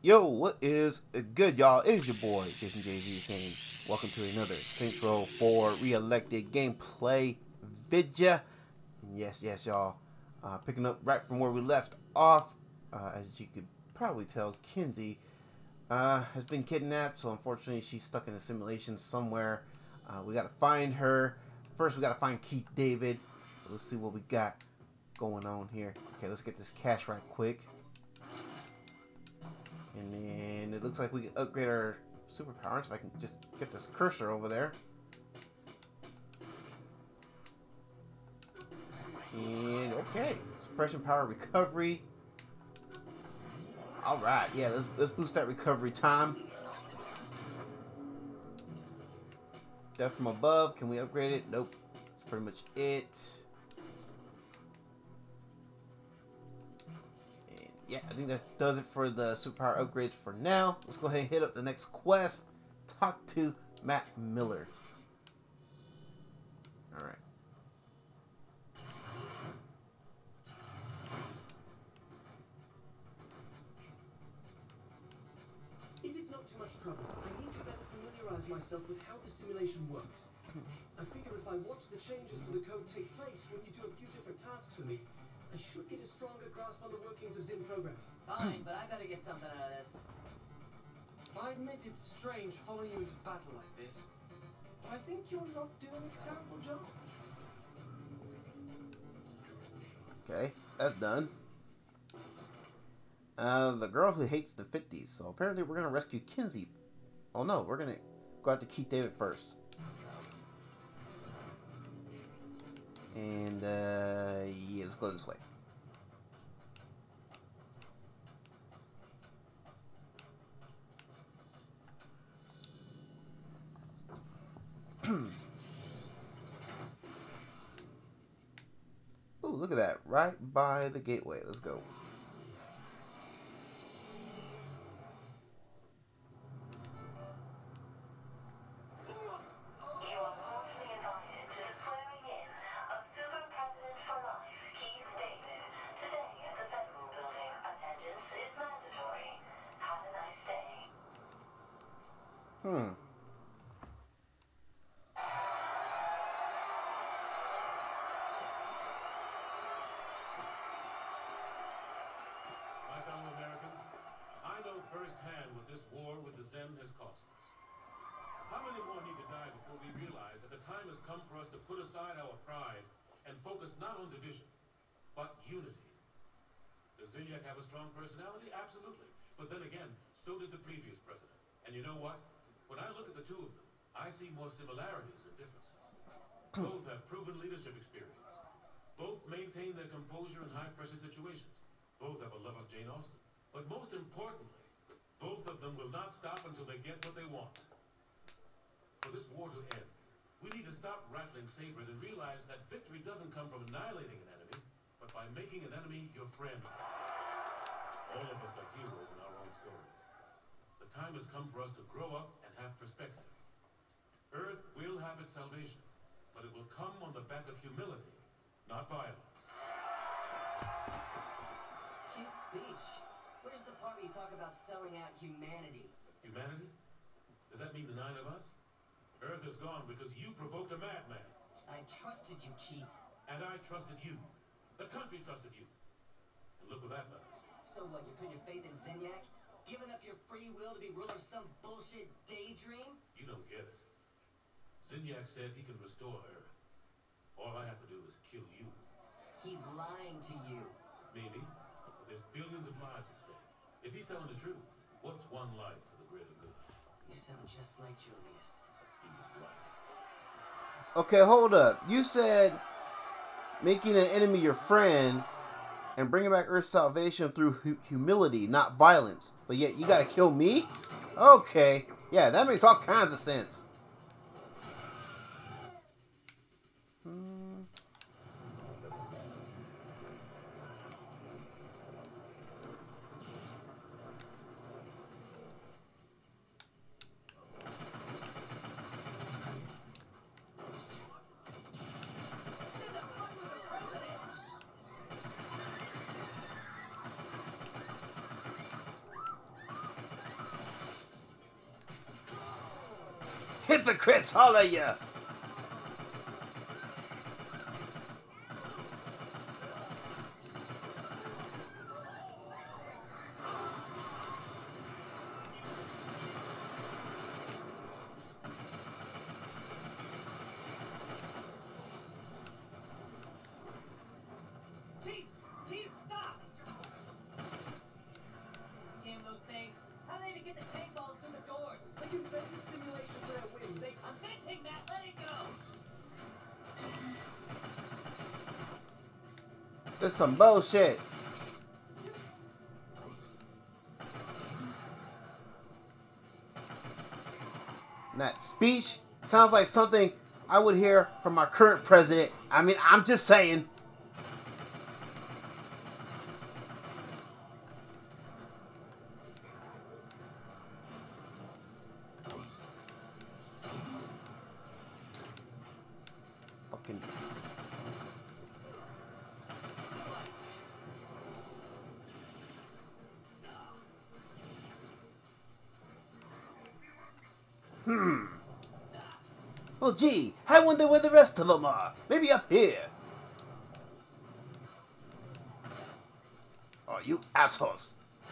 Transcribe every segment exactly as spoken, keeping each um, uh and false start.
Yo, what is good, y'all? It is your boy, Jason J Z, saying welcome to another Saints Row four Reelected gameplay video. Yes, yes, y'all. Uh, picking up right from where we left off. Uh, as you could probably tell, Kinzie uh, has been kidnapped, so unfortunately she's stuck in a simulation somewhere. Uh, we gotta find her. First, we gotta find Keith David. So let's see what we got going on here. Okay, let's get this cash right quick. And then it looks like we can upgrade our superpowers. If I can just get this cursor over there. And okay, suppression power recovery. All right, yeah, let's let's boost that recovery time. Death from above. Can we upgrade it? Nope. That's pretty much it. Yeah, I think that does it for the superpower upgrades for now. Let's go ahead and hit up the next quest. Talk to Matt Miller. Alright. If it's not too much trouble, I need to better familiarize myself with how the simulation works. I figure if I watch the changes to the code take place when you do a few different tasks for me, I should get a stronger grasp on the workings of Zim programming. Fine, but I better get something out of this. I admit it's strange following you into battle like this, but I think you're not doing a terrible job. Okay, that's done. Uh, the girl who hates the fifties. So apparently we're going to rescue Kinzie. Oh no, we're going to go out to Keith David first. And, uh, yeah, let's go this way. Ooh, look at that. Right by the gateway. Let's go. Hmm. My fellow Americans, I know firsthand what this war with the Zem has cost us. How many more need to die before we realize that the time has come for us to put aside our pride and focus not on division, but unity? Does Zinyak have a strong personality? Absolutely. But then again, so did the previous president. And you know what? When I look at the two of them, I see more similarities than differences. Both have proven leadership experience. Both maintain their composure in high-pressure situations. Both have a love of Jane Austen. But most importantly, both of them will not stop until they get what they want. For this war to end, we need to stop rattling sabers and realize that victory doesn't come from annihilating an enemy, but by making an enemy your friend. All of us are heroes in our own stories. The time has come for us to grow up and have perspective. Earth will have its salvation, but it will come on the back of humility, not violence. Cute speech. Where's the part where you talk about selling out humanity? Humanity? Does that mean the nine of us? Earth is gone because you provoked a madman. I trusted you, Keith. And I trusted you. The country trusted you. And look where that led us. So what, you put your faith in Zinyak? Giving up your free will to be ruler of some bullshit daydream? You don't get it. Zinyak said he can restore Earth. All I have to do is kill you. He's lying to you. Maybe, but there's billions of lives at stake. If he's telling the truth, what's one life for the greater good? You sound just like Julius. He was right. Okay, hold up. You said making an enemy your friend and bringing back Earth's salvation through hu humility, not violence. But yet you gotta kill me? Okay. Yeah, that makes all kinds of sense. Hmm. hypocrites, all of you! Chief! Chief, stop! Damn those things. How do they even get the tank balls through the doors? I can bet the simulations are at win. They I'm venting, Matt! Let it go! This is some bullshit. And that speech sounds like something I would hear from our current president. I mean, I'm just saying. Fucking. Hmm. Well, gee, I wonder where the rest of them are. Maybe up here. Oh, you assholes.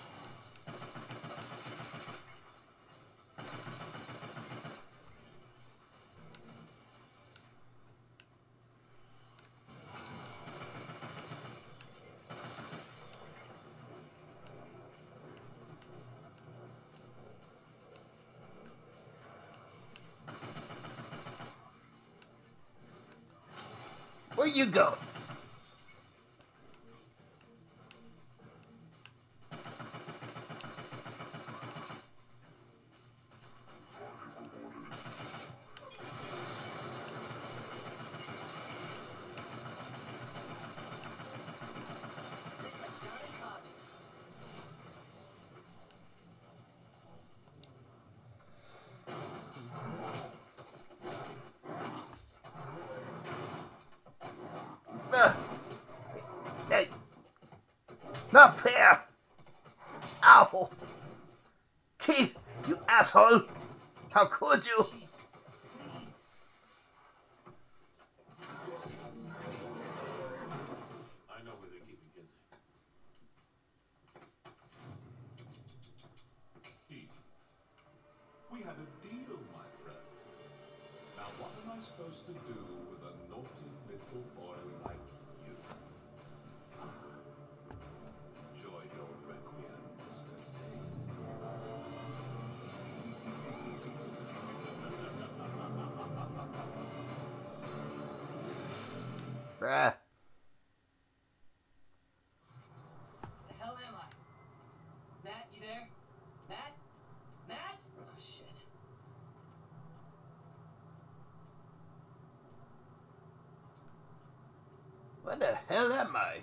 Where you go? Uh, hey, not fair! Ow! Keith, you asshole! How could you? Please. I know where they're keeping Kinsey. Keith, we had a deal, my friend. Now, what am I supposed to do with a naughty little boy like you? Enjoy your requiem, Mister Day. Bruh. The hell am I? Matt, you there? Matt? Matt? Oh, shit. Where the hell am I?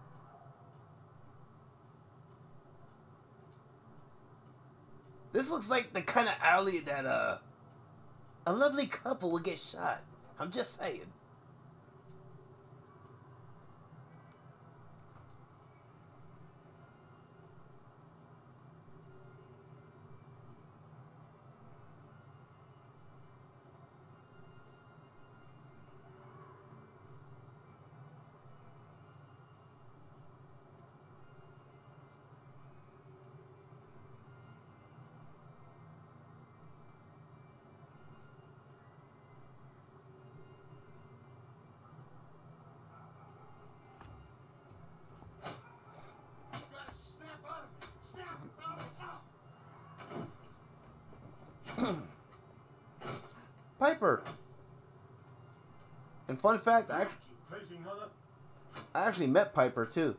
This looks like the kind of alley that uh, a lovely couple would get shot. I'm just saying. Piper. And fun fact, I, act- Crazy mother. I actually met Piper too.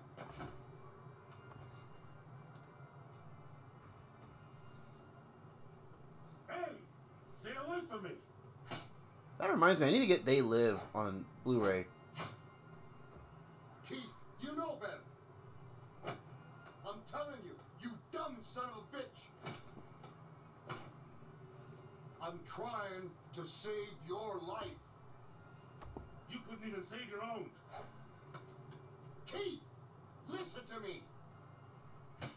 Hey, stay away from me. That reminds me, I need to get They Live on Blu-ray. Keith, you know better. I'm telling you, you dumb son of a bitch. I'm trying to save your life. You couldn't even save your own. Keith, listen to me.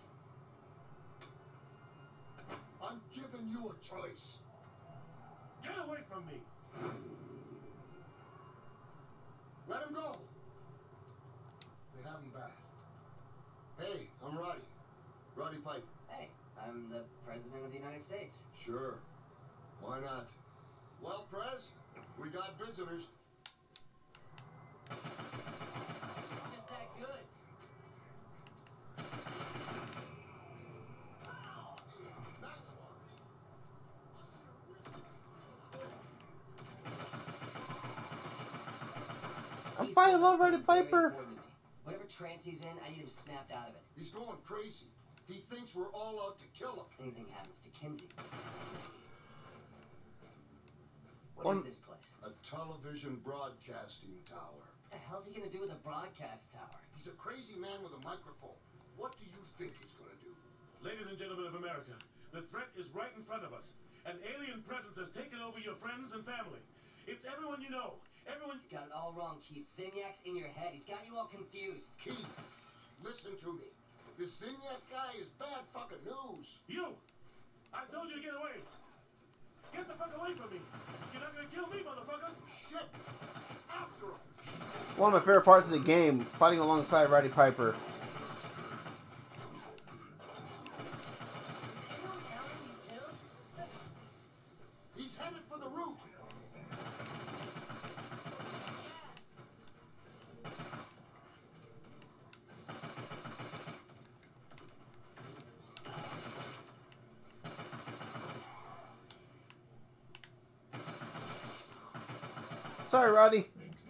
I'm giving you a choice. Get States? Sure. Why not? Well, Prez, we got visitors. Just that good. Nice one. I'm He fighting said Love that's Roddy something very Piper. important to me. Whatever trance he's in, I need him snapped out of it. He's going crazy. He thinks we're all out to kill him. Anything happens to Kinsey. What On- is this place? A television broadcasting tower. What the hell's he gonna do with a broadcast tower? He's a crazy man with a microphone. What do you think he's gonna do? Ladies and gentlemen of America, the threat is right in front of us. An alien presence has taken over your friends and family. It's everyone you know. Everyone. You got it all wrong, Keith. Zinniak's in your head. He's got you all confused. Keith, listen to me. This Zinyak guy is bad fucking news. You! I told you to get away! Get the fuck away from me! You're not gonna kill me, motherfuckers! Shit! After him! One of my favorite parts of the game, fighting alongside Roddy Piper. Is anyone counting these kills? He's headed for the roof. Sorry, Roddy.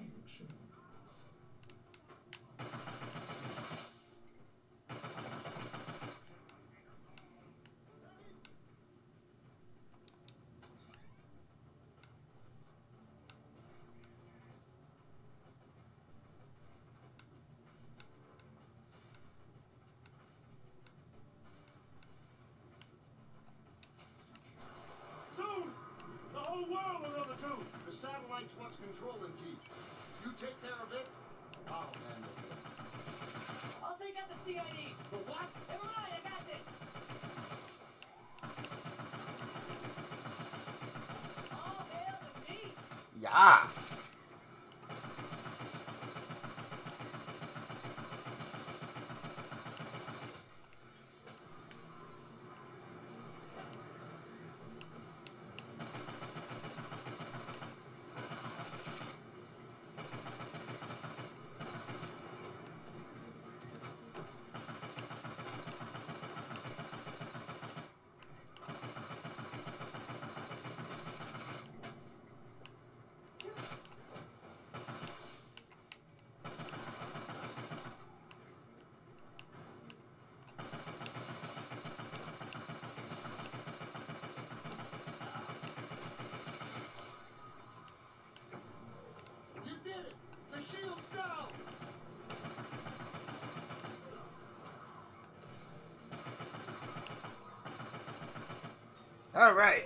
Soon! The whole world will know the truth! The satellite's what's controlling Keith. You take care of it, I'll handle it. I'll take out the C I Ds. The what? Never mind, I got this. All hail the meat. Yeah. You did it! The shield's down! All right.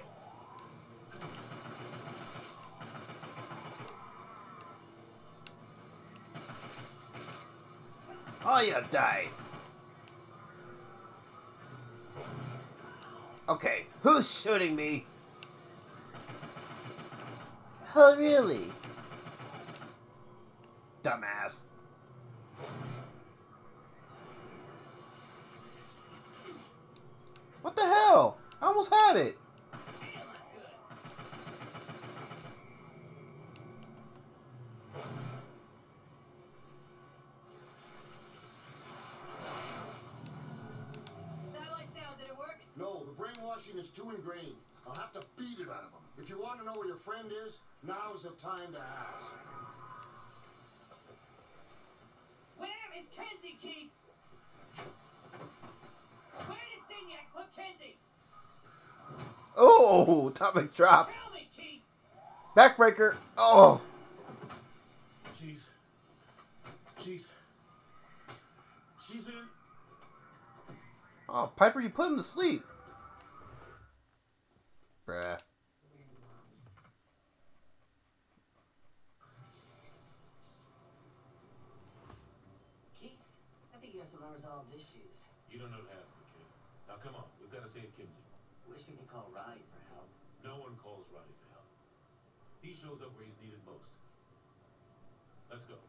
Oh, you died. Okay, who's shooting me? Oh, really? Dumbass. What the hell? I almost had it. Damn, I'm good. Satellite's down. Did it work? No, the brainwashing is too ingrained. I'll have to beat it out of him. If you want to know where your friend is, now's the time to ask. Where is Kinsey, Keith? Where did Zinyak put Kinsey? Oh, atomic drop. Tell me, Keith. Backbreaker. Oh. She's... She's... She's in... Oh, Piper, you put him to sleep. Bruh. Keith, I think you have some unresolved issues. You don't know half of it, kid. Now come on, we've got to save Kinsey. Wish we could call Roddy for help. No one calls Roddy for help. He shows up where he's needed most. Let's go.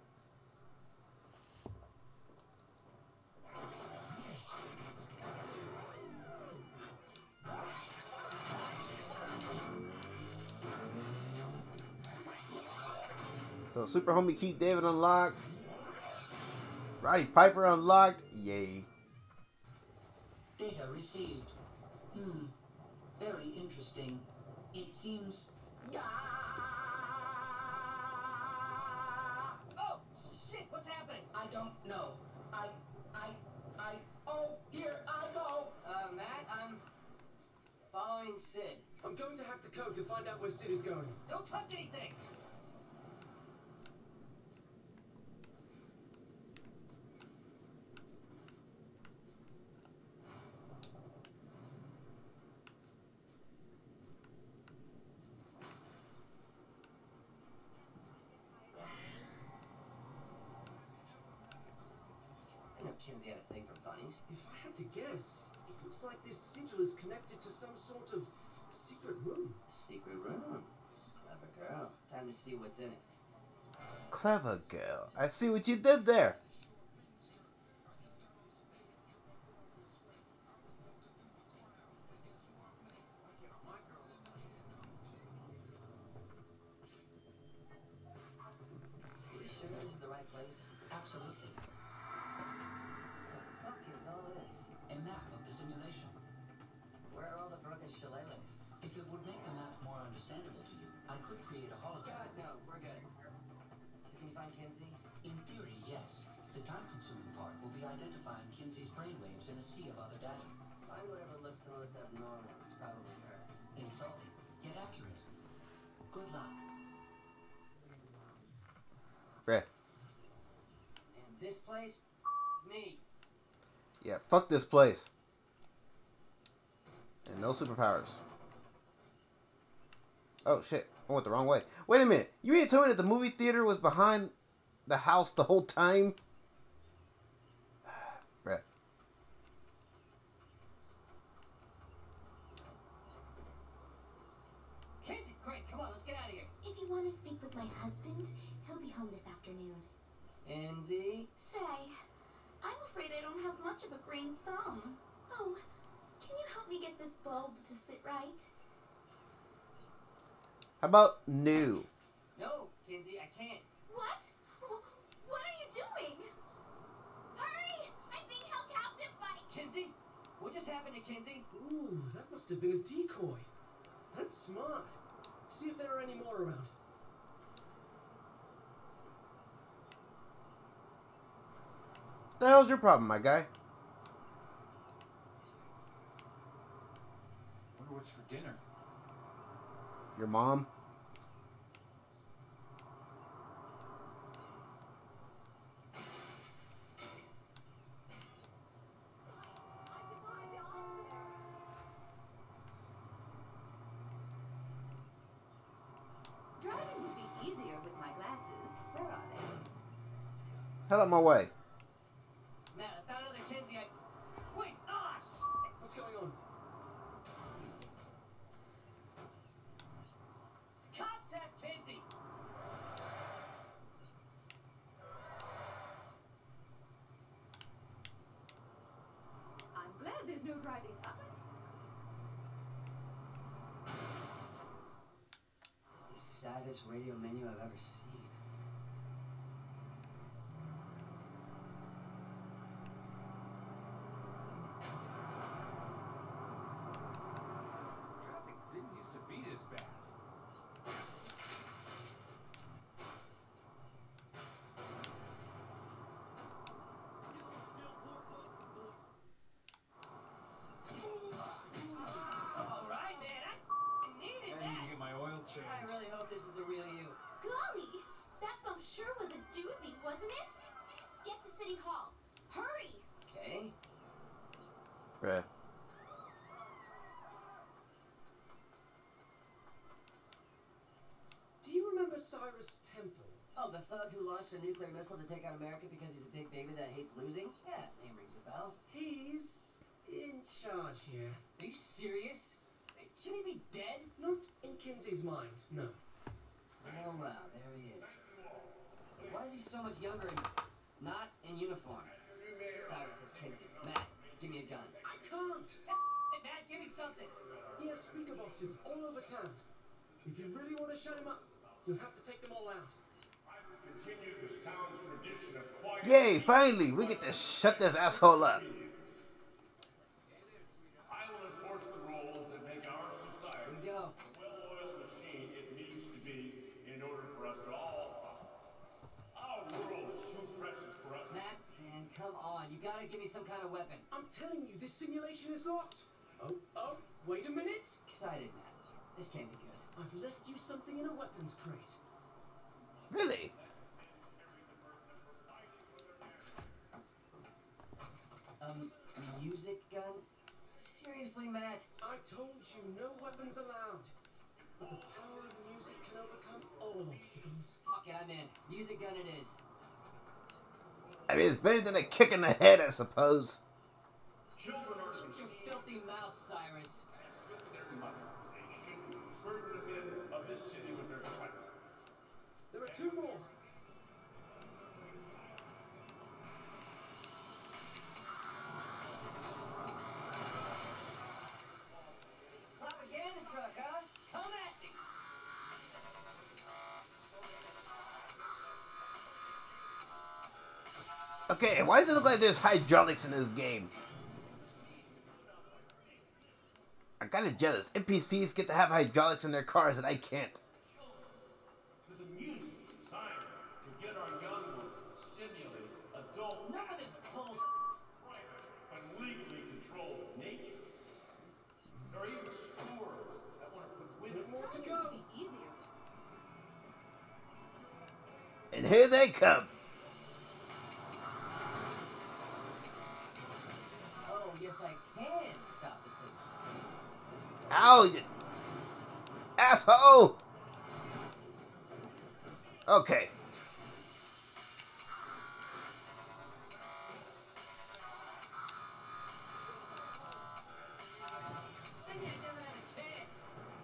So Super Homie Keith David unlocked. Roddy Piper unlocked. Yay. Data received. Hmm. Very interesting. It seems... Oh, shit, what's happening? I don't know. I... I... I... Oh, here I go! Uh, Matt, I'm following Sid. I'm going to hack the code to find out where Sid is going. Don't touch anything! I know Kinsey had a thing for bunnies. If I had to guess, it looks like this sigil is connected to some sort of secret room. Secret room. Clever girl. Time to see what's in it. Clever girl. I see what you did there. Are you sure this is the right place? Absolutely. What the fuck is all this? A map of the simulation. Where are all the broken shillelaghs? If it would make the map more understandable to you, I could create a hologram. God, no, we're good. So can you find Kinsey? In theory, yes. The time-consuming part will be identifying Kinsey's brainwaves in a sea of other data. Find whatever looks the most abnormal. It's probably her. Insulting, yet accurate. Good luck. Bruh. And this place? Me. Yeah, fuck this place. And no superpowers. Oh shit, I went the wrong way. Wait a minute, you mean to tell me that the movie theater was behind the house the whole time? Bruh. Kinsey, great, come on, let's get out of here. If you want to speak with my husband, he'll be home this afternoon. Kinsey? Say, I'm afraid I don't have much of a green thumb. Oh, can you help me get this bulb to sit right? How about new? No, Kinsey, I can't. What? What are you doing? Hurry! I'm being held captive by... Kinsey? What just happened to Kinsey? Ooh, that must have been a decoy. That's smart. See if there are any more around. The hell's your problem, my guy? Wonder what's for dinner. Your mom? Driving would be easier with my glasses. Where are they? Hell out my way. Matt, I found another Kinsey. I... Wait! Ah, shit! What's going on? Contact Kinsey! I'm glad there's no driving up. It's the saddest radio menu I've ever seen. Traffic didn't used to be this bad. So, alright, man, I f***ing needed I need that! to get my oil changed. I really hope this is the real you. Golly! That bump sure was a doozy, wasn't it? Get to City Hall. Hurry! Okay. Bruh. Do you remember Cyrus Temple? Oh, the thug who launched a nuclear missile to take out America because he's a big baby that hates losing? Yeah, name rings a bell. He's in charge here. Are you serious? Shouldn't he be dead? Not in Kinsey's mind, no. Oh, wow, there he is. Why is he so much younger and not in uniform? Cyrus says Kinsey. Matt, give me a gun. I can't! Hey, Matt, give me something! He has speaker boxes all over town. If you really want to shut him up, you'll have to take them all out. Continue this town's tradition of quiet. Yay, finally, we get to shut this asshole up. I will enforce the rules that make our society Here we go. the well-oiled machine it needs to be in order for us to all follow. Our world is too precious for us. Matt, man, come on. You gotta give me some kind of weapon. I'm telling you, this simulation is locked. Oh, oh, wait a minute. Excited, Matt. This can't be good. I've left you something in a weapons crate. Really? Um, a music gun? Seriously, Matt? I told you, no weapons allowed. But the power of music can overcome all obstacles. Fuck it, I'm in. Music gun it is. I mean, it's better than a kick in the head, I suppose. Children are Shut your filthy mouth, Cyrus. with their mother. They shouldn't burden the men of this city with their fight. There are two more. Propaganda truck, huh? Come at me. Okay, why does it look like there's hydraulics in this game? I'm kinda jealous. N P Cs get to have hydraulics in their cars and I can't. To the music designed to get our young ones to simulate adult, None of this bullshit. private, and legally controlled nature. There are even stores that want to put women More to go. Easier. And here they come. Oh, yes, I can stop the signal. Ow, you asshole! Okay. Think it doesn't have a chance.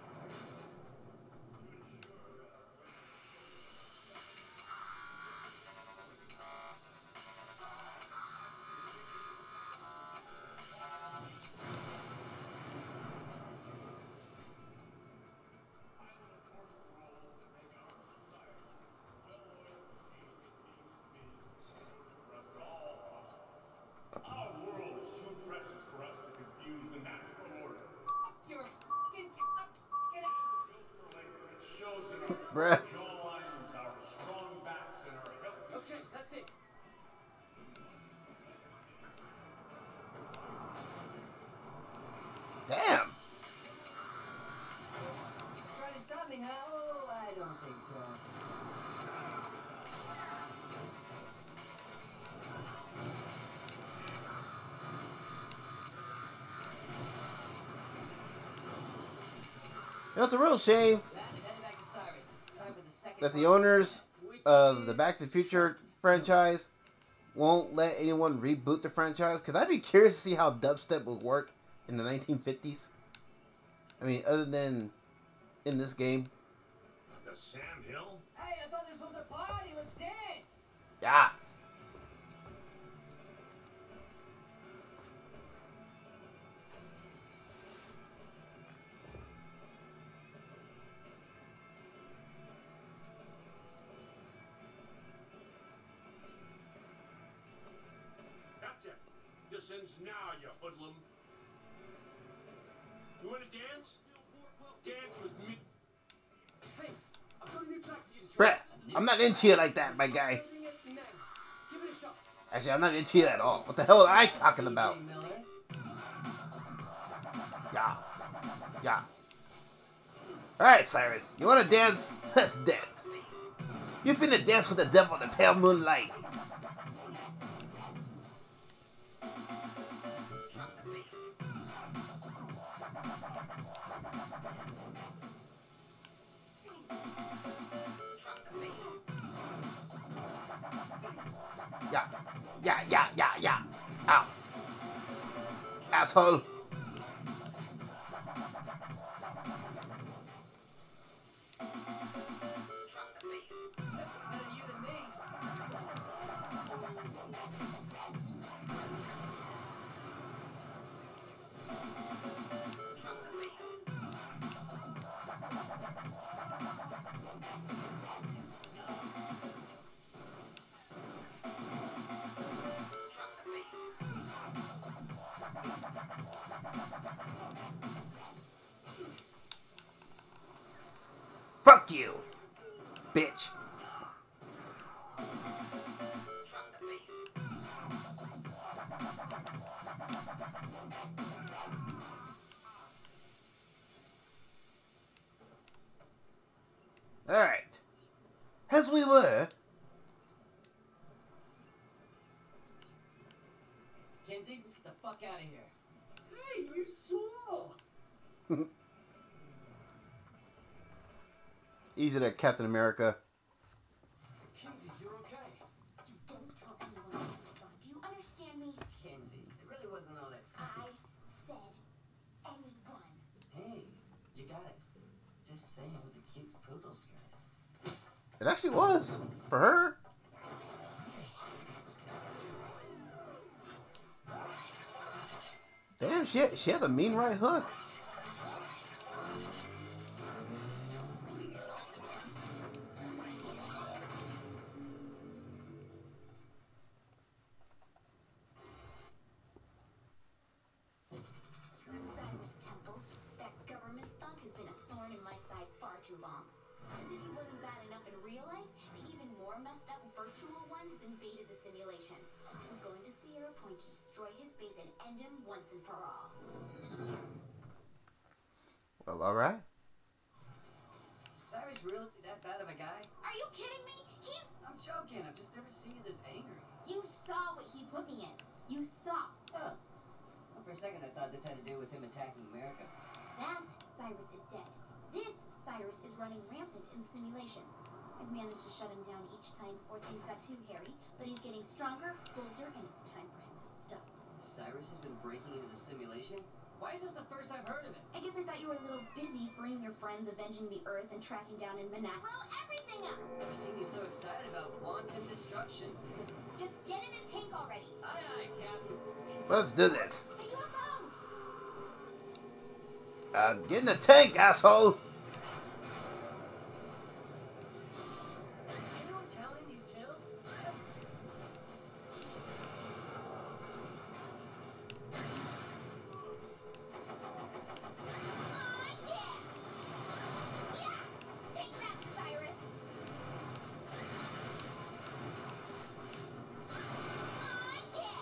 Our world is too precious for us to confuse the natural order. You're fucking fucking It shows in our Bruh. jawlines, our strong backs, and our healthy Okay, that's it. Damn. trying to stop me, huh? Oh, I don't think so. You know, it's a real shame Matt, head back to Cyrus. Time for the second that the part. owners of the Back to the Future franchise won't let anyone reboot the franchise, because I'd be curious to see how dubstep would work in the nineteen fifties. I mean, other than in this game. The Sam Hill? Hey, I thought this was a party. Let's dance. Yeah. That's it. This ends now, you hoodlum. You want to dance? Dance with me. Hey, I've got a new track for you to try. Brett, I'm not into you like that, my guy. Loading it now. Give it a shot. Actually, I'm not into you at all. What the hell am I talking about? D J Miller. Yeah. Yeah. Alright, Cyrus. You wanna dance? Let's dance. You finna dance with the devil in the pale moonlight. Yeah. Yeah, yeah, yeah, yeah. Ow. Asshole. Better you than me. you, bitch. Alright. As we were. Kinsey, let's get the fuck out of here. Hey, you swore! Easy there, Captain America. Kinsey, you're okay. You don't tell anyone what you saw. Do you understand me? Kinsey, it really wasn't all that. I said anyone. Hey, you got it. Just saying it was a cute poodle skirt. It actually was. For her. Damn, she, she has a mean right hook. Cyrus Temple, that government thug has been a thorn in my side far too long. As if he wasn't bad enough in real life, the even more messed up virtual one has invaded the simulation. I'm going to Sierra Point to destroy his base and end him once and for all. Well, alright. Is Cyrus really that bad of a guy? Are you kidding me? He's... I'm joking. I've just never seen you this angry. You saw what he put me in. You saw. Huh. Well, for a second I thought this had to do with him attacking America. That Cyrus is dead. This Cyrus is running rampant in the simulation. I've managed to shut him down each time before things got too hairy, but he's getting stronger, bolder, and it's time for him to stop. Cyrus has been breaking into the simulation? Why is this the first I've heard of it? I guess I thought you were a little busy freeing your friends, avenging the Earth, and tracking down in Manak. Blow everything up! Never seen you so excited about wanton destruction. Just get in a tank already. Aye, aye, Captain. Let's do this. A U F O! Uh, get in the tank, asshole. Is anyone counting these kills? Aw, yeah! Yeah! Take that, Cyrus! Aw, yeah!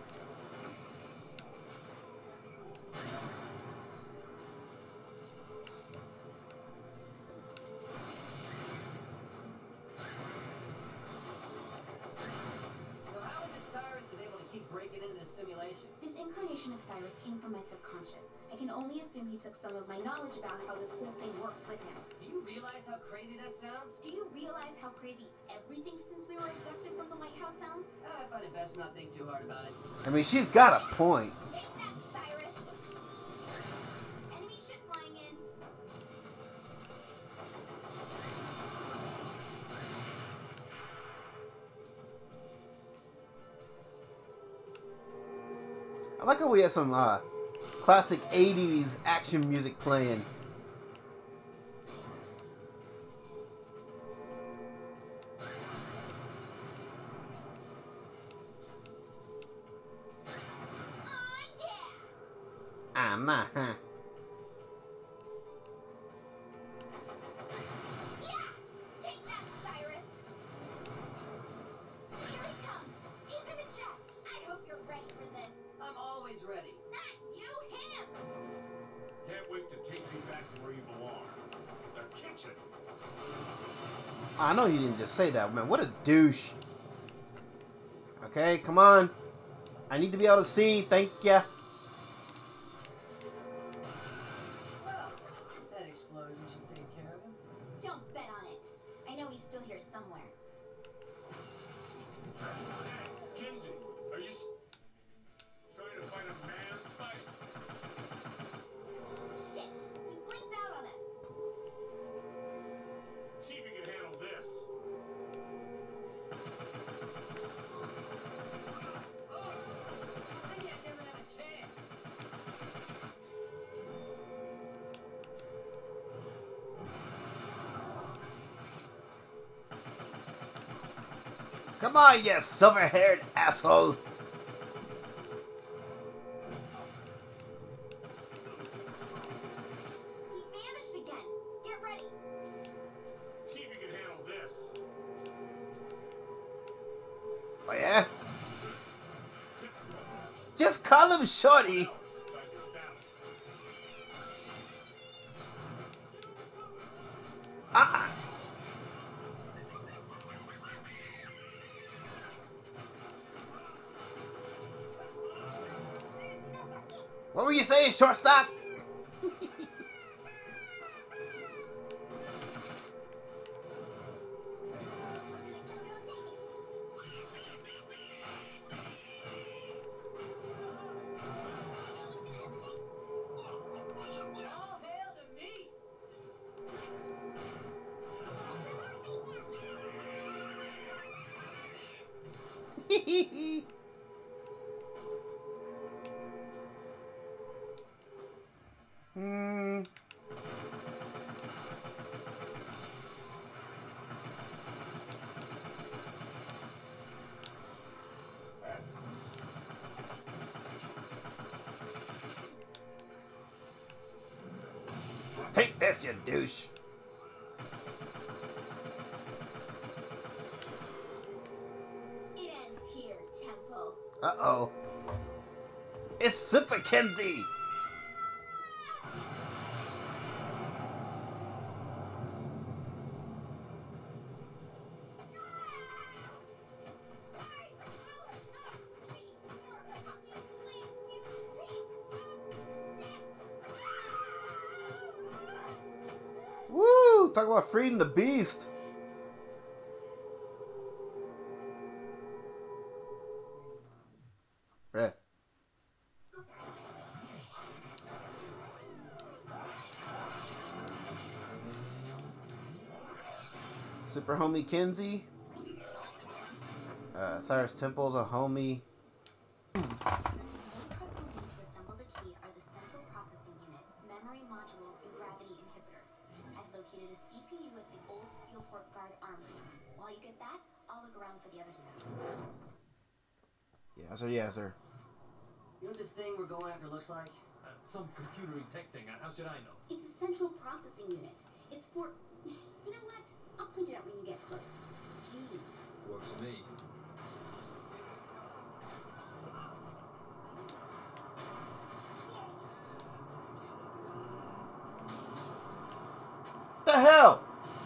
So how is it Cyrus is able to keep breaking into this simulation? This incarnation of Cyrus came from my subconscious. I can only assume he took some of my knowledge about how this whole thing works with him. Do you realize how crazy that sounds? Do you realize how crazy everything since we were abducted from the White House sounds? I find it best not think too hard about it. I mean, she's got a point. Take that, Cyrus! Enemy ship flying in. I like how we had some uh, classic eighties action music playing. Aw, yeah! Ah, nah, huh. Yeah! Take that, Cyrus! Here he comes! He's in a jet! I hope you're ready for this! I'm always ready. Not you, him! Can't wait to take you back to where you belong. The kitchen. I know you didn't just say that, man. What a douche. Okay, come on. I need to be able to see. Thank ya. Well, that explosion should take care of him. Don't bet on it. I know he's still here somewhere. Kinsey, are you s- trying to fight a man's fight? Shit! He blinked out on us! See if you can handle this. Maybe I never have a chance. Come on, you silver-haired asshole. He vanished again! Get ready! Oh yeah? Just call him Shorty. Uh-uh. What were you saying, shortstop? Hmm. Take this, you douche. It ends here, Temple. Uh-oh. It's Super Kenzie. Woo! Talk about freeing the beast. Right. Super homie Kenzie. Uh, Cyrus Temple's a homie. To assemble the key are the central processing unit, memory modules, and gravity inhibitors. I've located a C P U at the old Steelport Guard Armory. While you get that, I'll look around for the other stuff. Yeah, sir. Yeah, sir. You know what this thing we're going after looks like? Uh, some computery tech thing. How should I know? It's a central processing unit. It's for... You know what? I'll point it out when you get close. Jeez. Works for me. What the hell?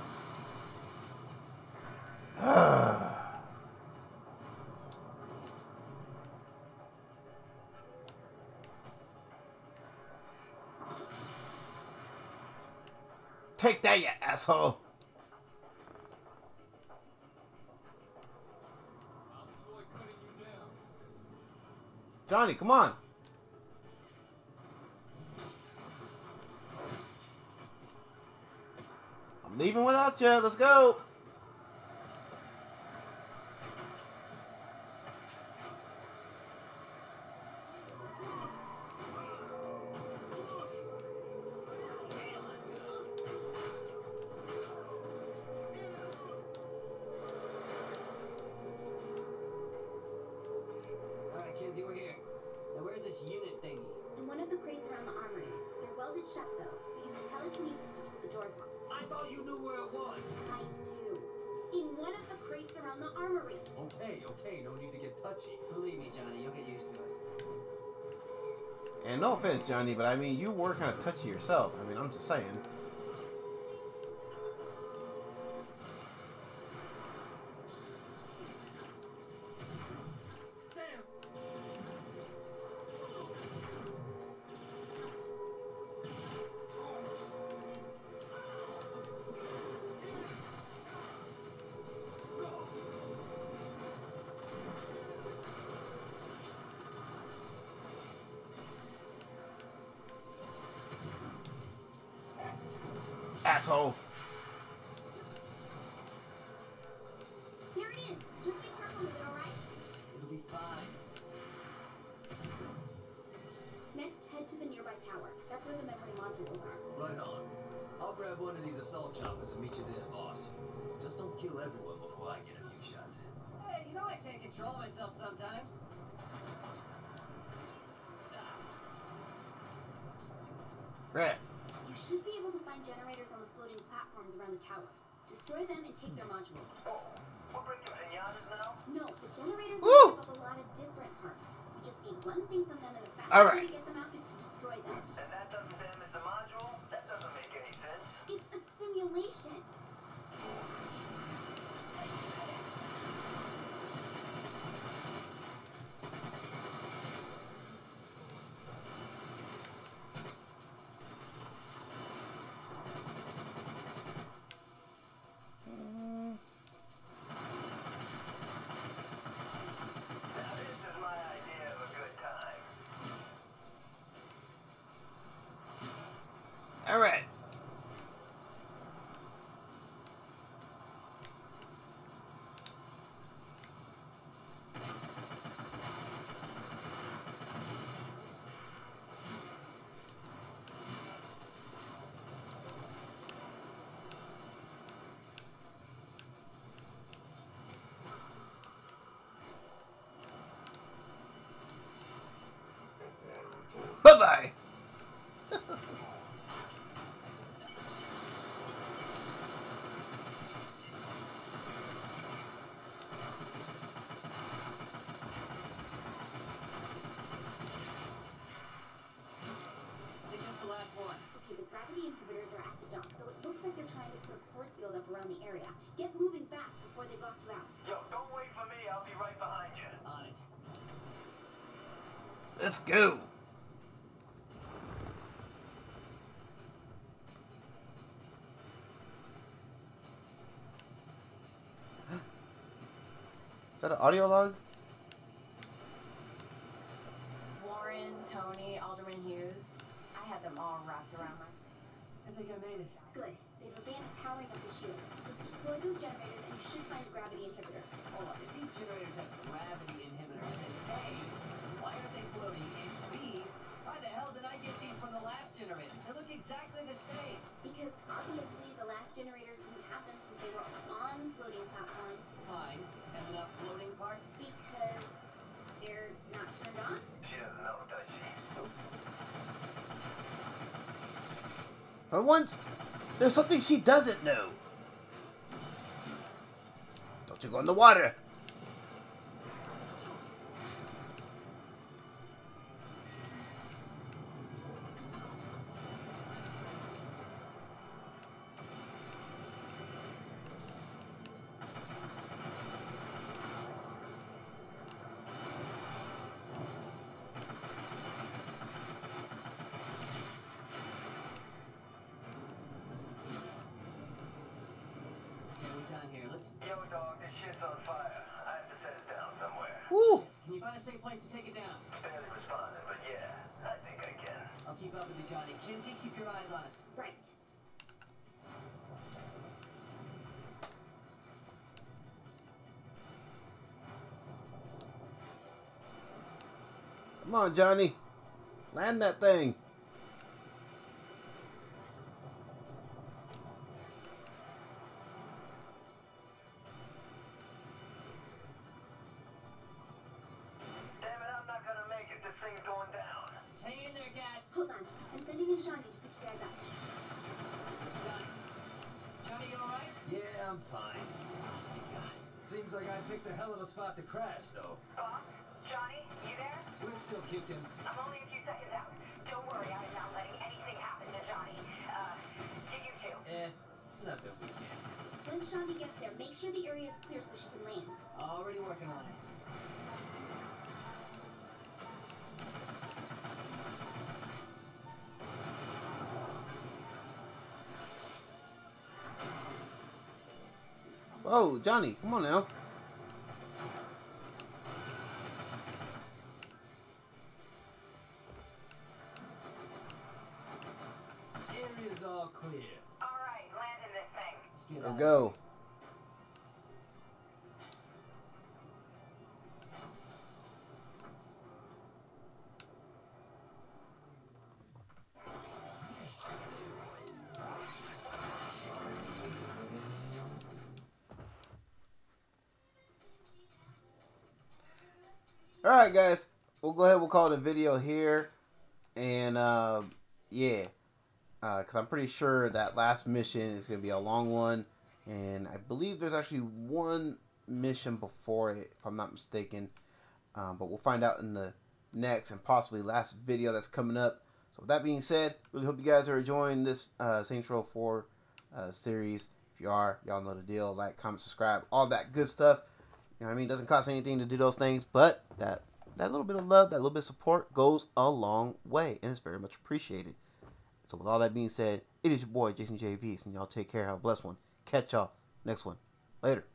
Take that, you asshole. Johnny, come on. I'm leaving without you. Let's go. Alright, Kenzie, we're here. Now where's this unit thingy? In one of the crates around the armory. They're welded shut, though, so use your telekinesis to pull the doors off. I thought you knew where it was. I do. In one of the crates around the armory. Okay, okay, no need to get touchy. Believe me, Johnny, you'll get used to it. And no offense, Johnny, but I mean, you were kind of touchy yourself. I mean, I'm just saying. Asshole. There it is. Just be careful with it, alright? It'll be fine. Next, head to the nearby tower. That's where the memory modules are. Right on. I'll grab one of these assault choppers and meet you there, boss. Just don't kill everyone before I get a few shots in. Hey, you know I can't control myself sometimes. Right. You should be able to find generators on the floating platforms around the towers. Destroy them and take their modules. We're breaking pinatas now? No, the generators Woo! make up a lot of different parts. We just need one thing from them, and the fastest All way right. to get them out is to destroy them. And that doesn't damage the module? That doesn't make any sense. It's a simulation. Now this is my idea of a good time. All right. Bye bye. I think that's the last one. Okay, the gravity inhibitors are at the dock, though it looks like they're trying to put a force field up around the area. Get moving fast before they block you out. Yo, don't wait for me. I'll be right behind you. On it. Let's go. Is that an audio log? Warren, Tony, Alderman Hughes. I had them all wrapped around my... I think I made it. Good. They've abandoned powering up the shield. Just destroy those generators, and you should find the gravity inhibitors. Hold on. If these generators have gravity inhibitors, then A, why aren't they floating? And B, why the hell did I get these from the last generators? They look exactly the same. Because obviously the last generators didn't have them since they were on floating platforms. Fine. And the not floating part? Because they're not turned on? She doesn't know, does she? For once, there's something she doesn't know. Don't you go in the water. Okay, we're done here. Let's... Yo, dog, this shit's on fire. I have to set it down somewhere. Woo! Can you find a safe place to take it down? Barely responded, but yeah, I think I can. I'll keep up with you, Johnny. Kinsey, keep your eyes on us. Right. Come on, Johnny. Land that thing. Damn it, I'm not gonna make it. This thing's going down. Just hang in there, Gat. Hold on. I'm sending in Shawnee to pick you guys up. Johnny. Johnny, you alright? Yeah, I'm fine. Thank God. Seems like I picked a hell of a spot to crash, though. Bob? Johnny? You there? We're still kicking. I'm only a few seconds out. Don't worry, I'm not letting anything happen to Johnny. Uh, to you two. Eh, it's nothing we can't. When Shawnee gets there, make sure the area is clear so she can land. Already working on it. Whoa, Johnny, come on now. Area's all clear. Alright, landing this thing. Let's get Let's out. go. Alright guys, we'll go ahead, we'll call it a video here, and uh, yeah, because uh, I'm pretty sure that last mission is going to be a long one, and I believe there's actually one mission before it, if I'm not mistaken. Um, but we'll find out in the next and possibly last video that's coming up. So with that being said, really hope you guys are enjoying this uh, Saints Row four uh, series. If you are, y'all know the deal. Like, comment, subscribe, all that good stuff. You know what I mean? It doesn't cost anything to do those things, but that that little bit of love, that little bit of support goes a long way, and it's very much appreciated. So with all that being said, it is your boy, Jason J V, and y'all take care. Have a blessed one. Catch y'all next one. Later.